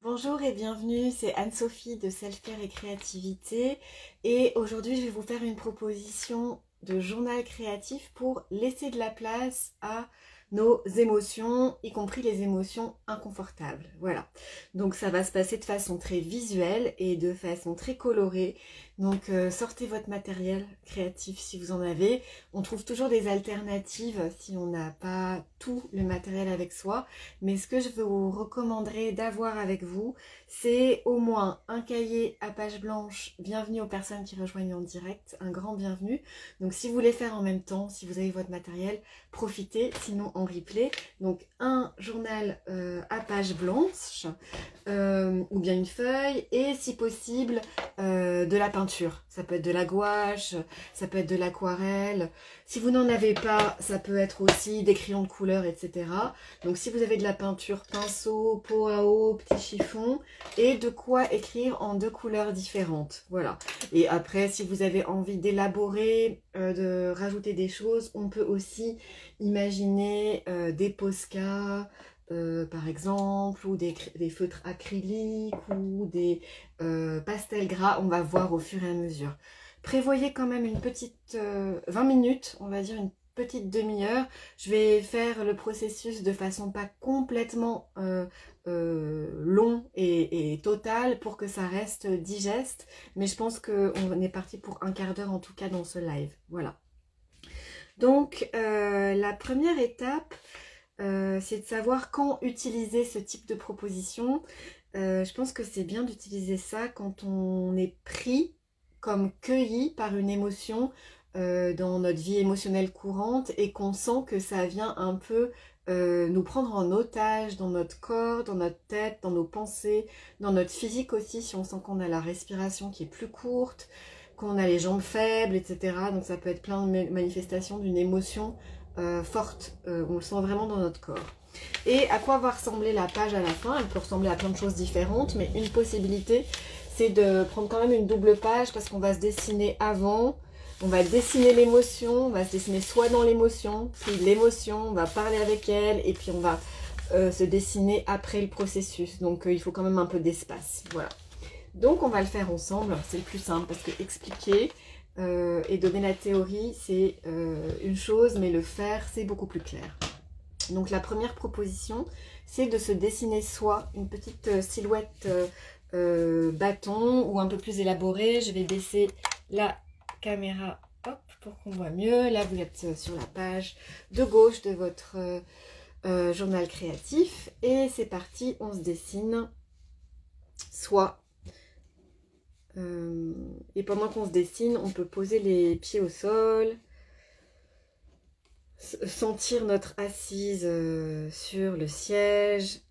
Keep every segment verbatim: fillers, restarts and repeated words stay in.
Bonjour et bienvenue, c'est Anne-Sophie de Self-Care et Créativité et aujourd'hui je vais vous faire une proposition de journal créatif pour laisser de la place à nos émotions, y compris les émotions inconfortables. Voilà, donc ça va se passer de façon très visuelle et de façon très colorée. Donc euh, sortez votre matériel créatif si vous en avez. On trouve toujours des alternatives si on n'a pas tout le matériel avec soi. Mais ce que je vous recommanderais d'avoir avec vous, c'est au moins un cahier à page blanche. Bienvenue aux personnes qui rejoignent en direct, un grand bienvenue. Donc si vous voulez faire en même temps, si vous avez votre matériel, profitez, sinon en replay. Donc un journal euh, à page blanche, euh, ou bien une feuille, et si possible euh, de la peinture. Ça peut être de la gouache, ça peut être de l'aquarelle. Si vous n'en avez pas, ça peut être aussi des crayons de couleur, et cetera. Donc si vous avez de la peinture, pinceau, pot à eau, petit chiffon, et de quoi écrire en deux couleurs différentes. Voilà. Et après, si vous avez envie d'élaborer, euh, de rajouter des choses, on peut aussi imaginer euh, des Posca, euh, par exemple, ou des, des feutres acryliques, ou des euh, pastels gras. On va voir au fur et à mesure. Prévoyez quand même une petite euh, vingt minutes, on va dire une petite demi-heure. Je vais faire le processus de façon pas complètement euh, euh, long et, et total pour que ça reste digeste. Mais je pense qu'on est parti pour un quart d'heure en tout cas dans ce live. Voilà. Donc euh, la première étape, euh, c'est de savoir quand utiliser ce type de proposition. Euh, je pense que c'est bien d'utiliser ça quand on est pris comme cueilli par une émotion euh, dans notre vie émotionnelle courante et qu'on sent que ça vient un peu euh, nous prendre en otage dans notre corps, dans notre tête, dans nos pensées, dans notre physique aussi, si on sent qu'on a la respiration qui est plus courte, qu'on a les jambes faibles, et cetera. Donc ça peut être plein de manifestations d'une émotion euh, forte, euh, on le sent vraiment dans notre corps. Et à quoi va ressembler la page à la fin? Elle peut ressembler à plein de choses différentes, mais une possibilité, c'est de prendre quand même une double page parce qu'on va se dessiner avant, on va dessiner l'émotion, on va se dessiner soit dans l'émotion, puis l'émotion, on va parler avec elle, et puis on va euh, se dessiner après le processus. Donc euh, il faut quand même un peu d'espace. Voilà. Donc on va le faire ensemble, c'est le plus simple parce que expliquer euh, et donner la théorie, c'est euh, une chose, mais le faire, c'est beaucoup plus clair. Donc la première proposition, c'est de se dessiner soit une petite euh, silhouette euh, euh, bâton ou un peu plus élaborée. Je vais baisser la caméra, hop, pour qu'on voit mieux. Là, vous êtes sur la page de gauche de votre euh, euh, journal créatif. Et c'est parti, on se dessine soit... Euh, et pendant qu'on se dessine, on peut poser les pieds au sol, sentir notre assise euh, sur le siège.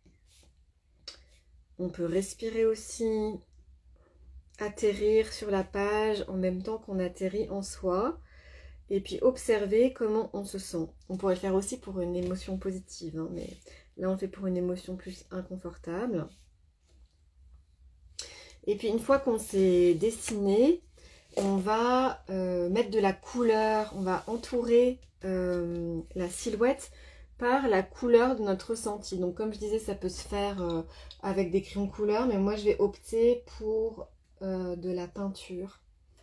On peut respirer aussi, atterrir sur la page en même temps qu'on atterrit en soi. Et puis observer comment on se sent. On pourrait le faire aussi pour une émotion positive, hein, mais là on le fait pour une émotion plus inconfortable. Et puis une fois qu'on s'est dessiné, on va euh, mettre de la couleur, on va entourer euh, la silhouette par la couleur de notre ressenti. Donc comme je disais, ça peut se faire euh, avec des crayons de couleur, mais moi je vais opter pour euh, de la peinture.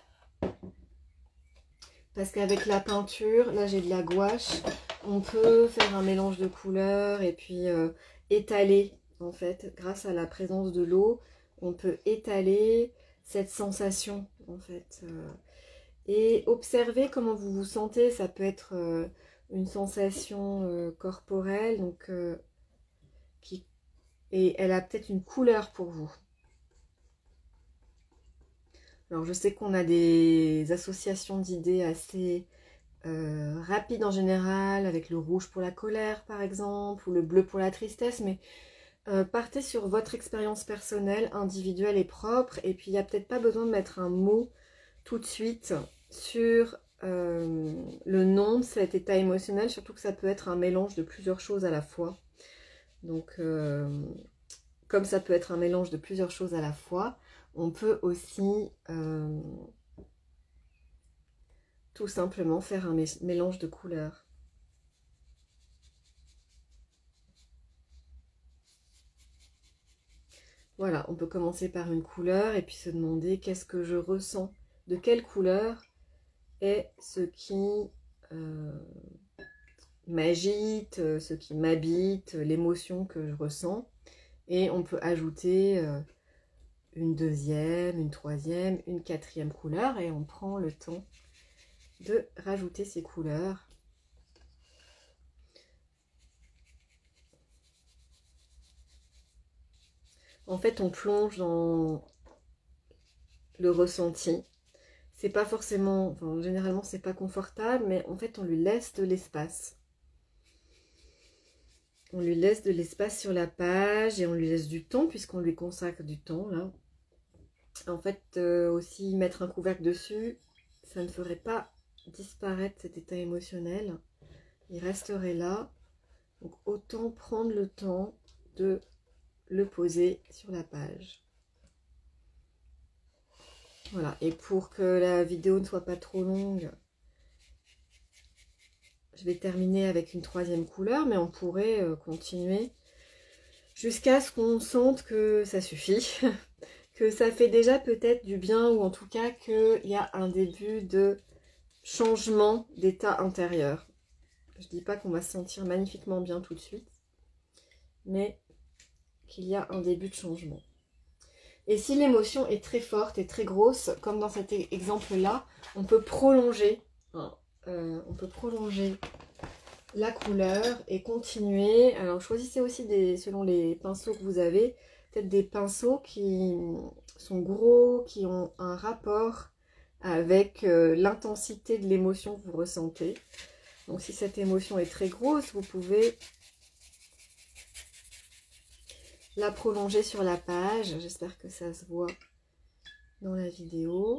Parce qu'avec la peinture, là j'ai de la gouache, on peut faire un mélange de couleurs et puis euh, étaler, en fait, grâce à la présence de l'eau, on peut étaler cette sensation, en fait. Euh, et observer comment vous vous sentez, ça peut être euh, une sensation euh, corporelle, donc, euh, qui, et elle a peut-être une couleur pour vous. Alors je sais qu'on a des associations d'idées assez euh, rapides en général, avec le rouge pour la colère par exemple, ou le bleu pour la tristesse, mais euh, partez sur votre expérience personnelle, individuelle et propre, et puis il n'y a peut-être pas besoin de mettre un mot tout de suite sur euh, le nom de cet état émotionnel, surtout que ça peut être un mélange de plusieurs choses à la fois. Donc euh, comme ça peut être un mélange de plusieurs choses à la fois, on peut aussi euh, tout simplement faire un mélange de couleurs. Voilà, on peut commencer par une couleur et puis se demander qu'est-ce que je ressens, de quelle couleur est ce qui euh, m'agite, ce qui m'habite, l'émotion que je ressens. Et on peut ajouter euh, une deuxième, une troisième, une quatrième couleur et on prend le temps de rajouter ces couleurs. En fait, on plonge dans le ressenti. C'est pas forcément, enfin, généralement, c'est pas confortable, mais en fait, on lui laisse de l'espace. On lui laisse de l'espace sur la page et on lui laisse du temps, puisqu'on lui consacre du temps, là. En fait, euh, aussi, mettre un couvercle dessus, ça ne ferait pas disparaître cet état émotionnel. Il resterait là. Donc, autant prendre le temps de le poser sur la page. Voilà, et pour que la vidéo ne soit pas trop longue, je vais terminer avec une troisième couleur, mais on pourrait euh, continuer jusqu'à ce qu'on sente que ça suffit, que ça fait déjà peut-être du bien, ou en tout cas qu'il y a un début de changement d'état intérieur. Je ne dis pas qu'on va se sentir magnifiquement bien tout de suite, mais qu'il y a un début de changement. Et si l'émotion est très forte et très grosse, comme dans cet exemple-là, on peut prolonger, hein, euh, on peut prolonger la couleur et continuer. Alors choisissez aussi des, selon les pinceaux que vous avez, peut-être des pinceaux qui sont gros, qui ont un rapport avec euh, l'intensité de l'émotion que vous ressentez. Donc si cette émotion est très grosse, vous pouvez la prolonger sur la page. J'espère que ça se voit dans la vidéo.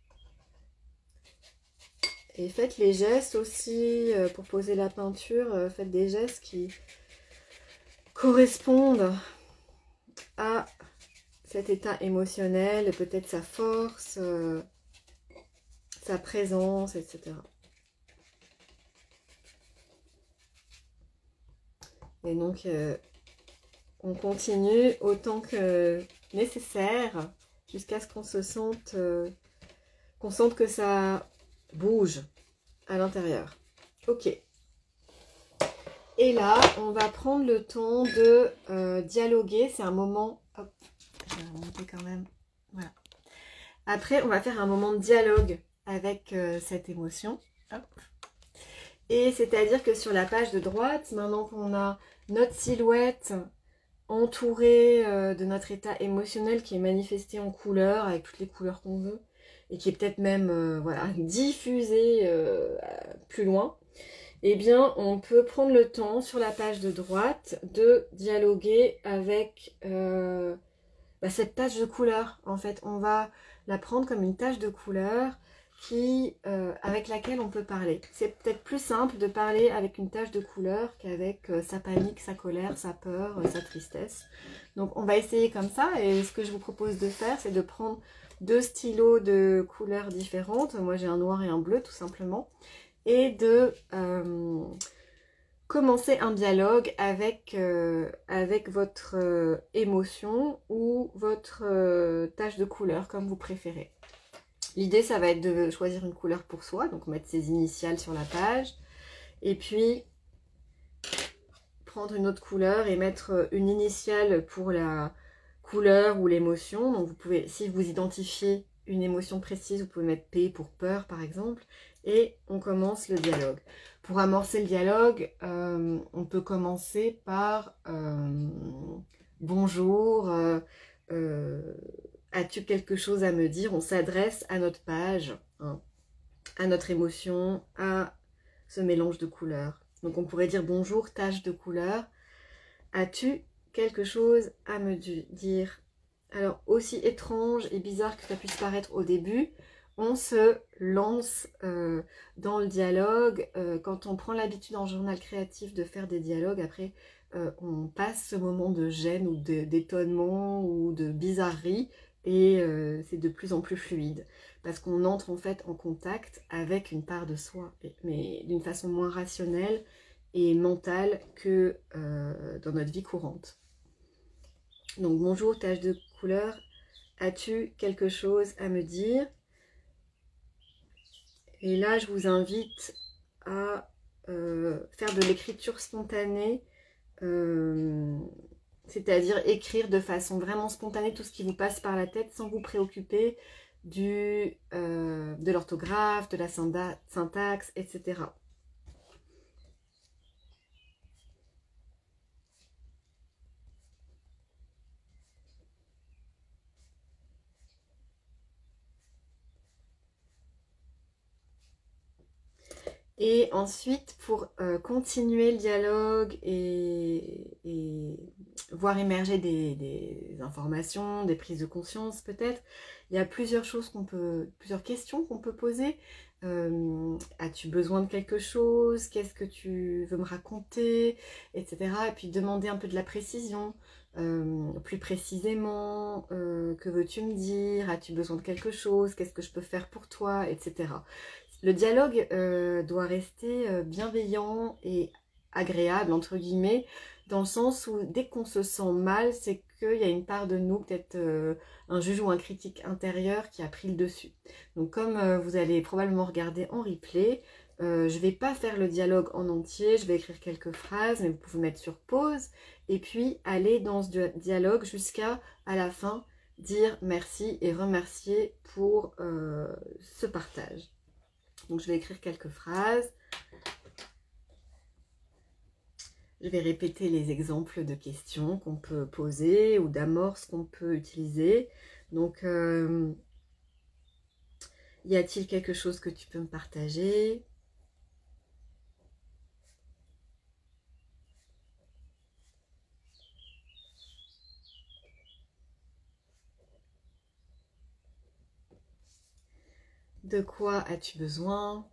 Et faites les gestes aussi, euh, pour poser la peinture, euh, faites des gestes qui correspondent à cet état émotionnel, peut-être sa force, euh, sa présence, et cetera. Et donc, euh, on continue autant que nécessaire jusqu'à ce qu'on se sente, euh, qu'on sente que ça bouge à l'intérieur. Ok. Et là, on va prendre le temps de euh, dialoguer. C'est un moment... Hop, je vais remonter quand même. Voilà. Après, on va faire un moment de dialogue avec euh, cette émotion. Hop. Et c'est-à-dire que sur la page de droite, maintenant qu'on a notre silhouette entourée euh, de notre état émotionnel qui est manifesté en couleurs, avec toutes les couleurs qu'on veut, et qui est peut-être même euh, voilà, diffusé euh, plus loin, eh bien on peut prendre le temps sur la page de droite de dialoguer avec euh, bah, cette tache de couleur. En fait, on va la prendre comme une tache de couleur qui, euh, avec laquelle on peut parler. C'est peut-être plus simple de parler avec une tache de couleur qu'avec euh, sa panique, sa colère, sa peur, euh, sa tristesse. Donc on va essayer comme ça, et ce que je vous propose de faire, c'est de prendre deux stylos de couleurs différentes. Moi j'ai un noir et un bleu tout simplement, et de euh, commencer un dialogue avec, euh, avec votre euh, émotion ou votre euh, tache de couleur, comme vous préférez. L'idée, ça va être de choisir une couleur pour soi, donc mettre ses initiales sur la page, et puis prendre une autre couleur et mettre une initiale pour la couleur ou l'émotion. Donc vous pouvez, si vous identifiez une émotion précise, vous pouvez mettre P pour peur par exemple, et on commence le dialogue. Pour amorcer le dialogue, euh, on peut commencer par euh, bonjour, euh, euh, as-tu quelque chose à me dire? On s'adresse à notre page, hein, à notre émotion, à ce mélange de couleurs. Donc on pourrait dire bonjour, tache de couleur. As-tu quelque chose à me dire? Alors aussi étrange et bizarre que ça puisse paraître au début, on se lance euh, dans le dialogue. Euh, quand on prend l'habitude en journal créatif de faire des dialogues, après euh, on passe ce moment de gêne ou d'étonnement ou de bizarrerie, et euh, c'est de plus en plus fluide, parce qu'on entre en fait en contact avec une part de soi, mais d'une façon moins rationnelle et mentale que euh, dans notre vie courante. Donc bonjour, tache de couleur, as-tu quelque chose à me dire? Et là, je vous invite à euh, faire de l'écriture spontanée, euh, c'est-à-dire écrire de façon vraiment spontanée tout ce qui vous passe par la tête sans vous préoccuper du, euh, de l'orthographe, de la syntaxe, et cetera. Et ensuite, pour euh, continuer le dialogue et, et voir émerger des, des informations, des prises de conscience peut-être, il y a plusieurs choses qu'on peut, plusieurs questions qu'on peut poser. Euh, as-tu besoin de quelque chose? Qu'est-ce que tu veux me raconter? Etc. Et puis demander un peu de la précision. Euh, plus précisément, euh, que veux-tu me dire? As-tu besoin de quelque chose? Qu'est-ce que je peux faire pour toi? Etc. Le dialogue euh, doit rester euh, bienveillant et agréable, entre guillemets, dans le sens où dès qu'on se sent mal, c'est qu'il y a une part de nous, peut-être euh, un juge ou un critique intérieur qui a pris le dessus. Donc comme euh, vous allez probablement regarder en replay, euh, je ne vais pas faire le dialogue en entier, je vais écrire quelques phrases, mais vous pouvez mettre sur pause, et puis aller dans ce dialogue jusqu'à à la fin, dire merci et remercier pour euh, ce partage. Donc je vais écrire quelques phrases. Je vais répéter les exemples de questions qu'on peut poser ou d'amorces qu'on peut utiliser. Donc, euh, y a-t-il quelque chose que tu peux me partager? De quoi as-tu besoin?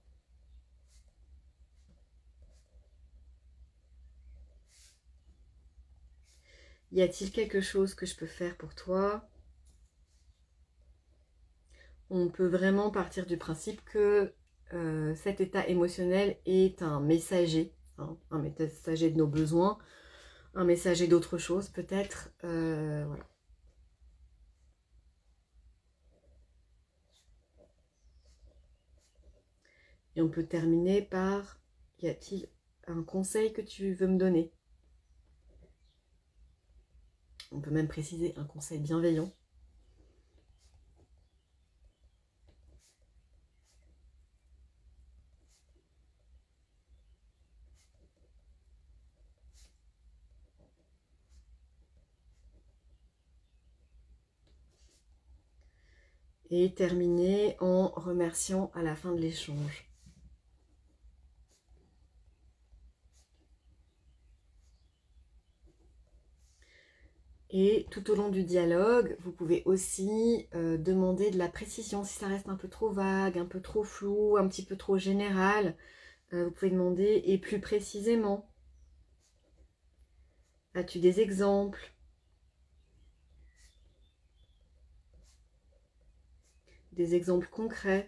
Y a-t-il quelque chose que je peux faire pour toi? On peut vraiment partir du principe que euh, cet état émotionnel est un messager, hein, un messager de nos besoins, un messager d'autre chose peut-être. Euh, voilà. Et on peut terminer par, y a-t-il un conseil que tu veux me donner? On peut même préciser un conseil bienveillant. Et terminer en remerciant à la fin de l'échange. Et tout au long du dialogue, vous pouvez aussi euh, demander de la précision si ça reste un peu trop vague, un peu trop flou, un petit peu trop général. Euh, vous pouvez demander et plus précisément. As-tu des exemples? Des exemples concrets?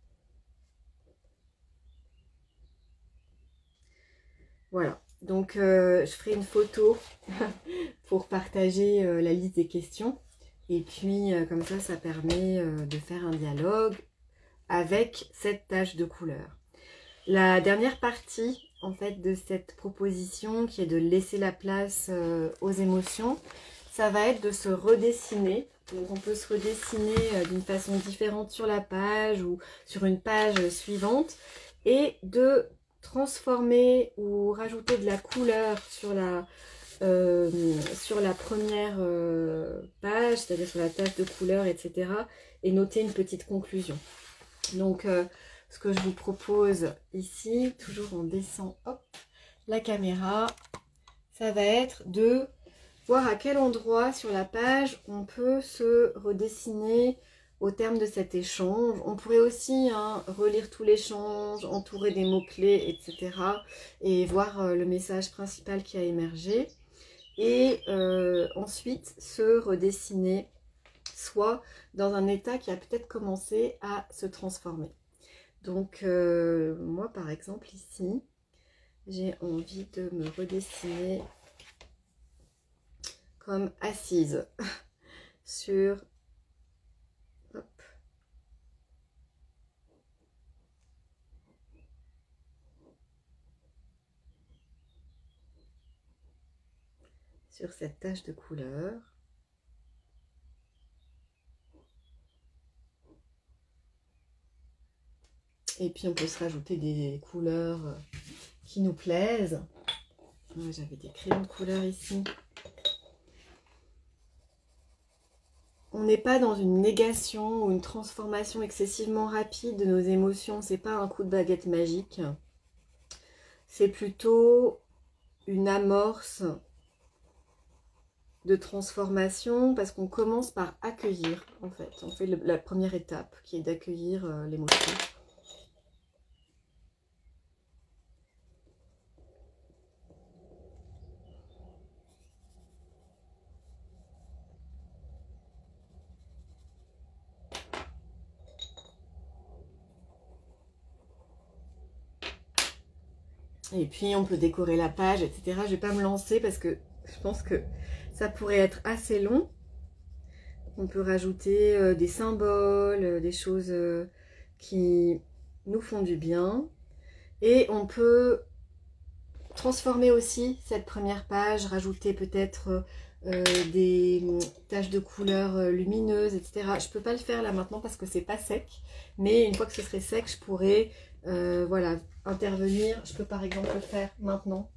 Voilà. Donc, euh, je ferai une photo pour partager euh, la liste des questions. Et puis, euh, comme ça, ça permet euh, de faire un dialogue avec cette tache de couleur. La dernière partie, en fait, de cette proposition, qui est de laisser la place euh, aux émotions, ça va être de se redessiner. Donc, on peut se redessiner euh, d'une façon différente sur la page ou sur une page suivante et de transformer ou rajouter de la couleur sur la, euh, sur la première euh, page, c'est-à-dire sur la tache de couleur, et cetera. Et noter une petite conclusion. Donc, euh, ce que je vous propose ici, toujours en baissant hop, la caméra, ça va être de voir à quel endroit sur la page on peut se redessiner au terme de cet échange. On pourrait aussi hein, relire tout l'échange, entourer des mots-clés, et cetera. Et voir euh, le message principal qui a émergé. Et euh, ensuite se redessiner soit dans un état qui a peut-être commencé à se transformer. Donc euh, moi par exemple ici, j'ai envie de me redessiner comme assise sur, hop, sur cette tache de couleur. Et puis on peut se rajouter des couleurs qui nous plaisent. J'avais des crayons de couleur ici. On n'est pas dans une négation ou une transformation excessivement rapide de nos émotions. C'est pas un coup de baguette magique. C'est plutôt une amorce de transformation parce qu'on commence par accueillir en fait. On fait le, la première étape qui est d'accueillir euh, l'émotion. Et puis on peut décorer la page, et cetera. Je vais pas me lancer parce que je pense que ça pourrait être assez long. On peut rajouter euh, des symboles, euh, des choses euh, qui nous font du bien. Et on peut transformer aussi cette première page, rajouter peut-être euh, des taches de couleurs euh, lumineuses, et cetera. Je peux pas le faire là maintenant parce que c'est pas sec. Mais une fois que ce serait sec, je pourrais euh, voilà, intervenir. Je peux par exemple le faire maintenant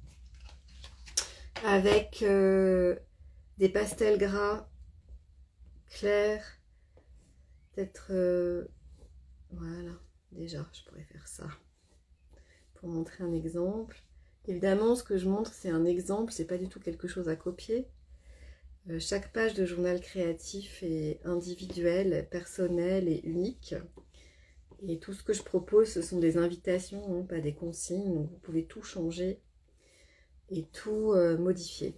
avec euh, des pastels gras clairs, peut-être euh, voilà, déjà je pourrais faire ça pour montrer un exemple. Évidemment ce que je montre c'est un exemple, c'est pas du tout quelque chose à copier. Euh, chaque page de journal créatif est individuelle, personnelle et unique. Et tout ce que je propose, ce sont des invitations, hein, pas des consignes. Donc vous pouvez tout changer et tout euh, modifier.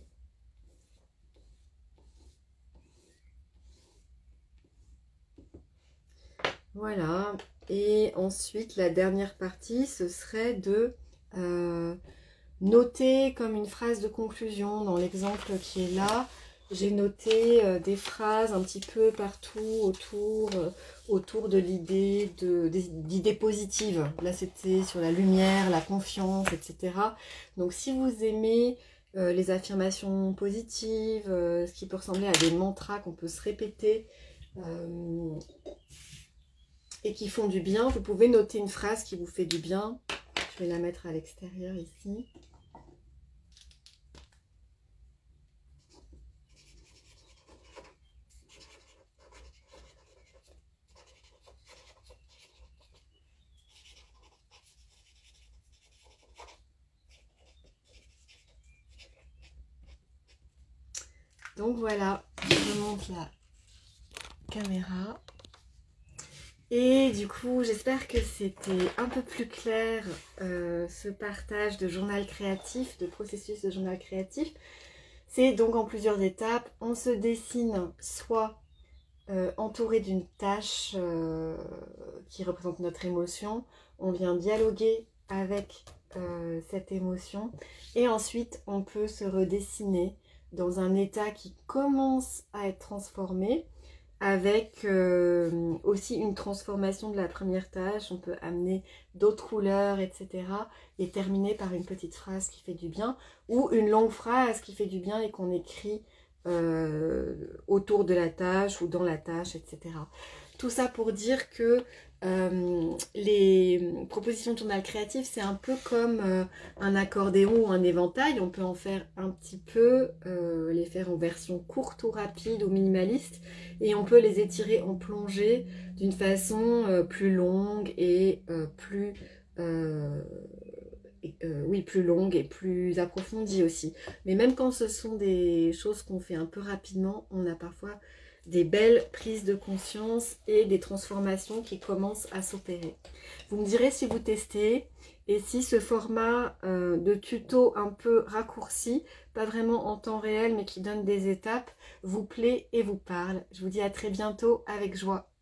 Voilà. Et ensuite, la dernière partie, ce serait de euh, noter comme une phrase de conclusion. Dans l'exemple qui est là, j'ai noté euh, des phrases un petit peu partout autour, euh, autour de l'idée de, d'idées positives. Là, c'était sur la lumière, la confiance, et cetera. Donc, si vous aimez euh, les affirmations positives, euh, ce qui peut ressembler à des mantras qu'on peut se répéter euh, et qui font du bien, vous pouvez noter une phrase qui vous fait du bien. Je vais la mettre à l'extérieur ici. Donc voilà, je monte la caméra. Et du coup, j'espère que c'était un peu plus clair euh, ce partage de journal créatif, de processus de journal créatif. C'est donc en plusieurs étapes. On se dessine soit euh, entouré d'une tâche euh, qui représente notre émotion. On vient dialoguer avec euh, cette émotion. Et ensuite, on peut se redessiner dans un état qui commence à être transformé, avec euh, aussi une transformation de la première tâche. On peut amener d'autres couleurs, et cetera. Et terminer par une petite phrase qui fait du bien, ou une longue phrase qui fait du bien et qu'on écrit euh, autour de la tâche ou dans la tâche, et cetera. Tout ça pour dire que euh, les propositions de journal créatif, c'est un peu comme euh, un accordéon ou un éventail. On peut en faire un petit peu, euh, les faire en version courte ou rapide ou minimaliste, et on peut les étirer en plongée d'une façon euh, plus longue et euh, plus euh, euh, oui, plus longue et plus approfondie aussi. Mais même quand ce sont des choses qu'on fait un peu rapidement, on a parfois des belles prises de conscience et des transformations qui commencent à s'opérer. Vous me direz si vous testez et si ce format euh, de tuto un peu raccourci, pas vraiment en temps réel mais qui donne des étapes, vous plaît et vous parle. Je vous dis à très bientôt avec joie.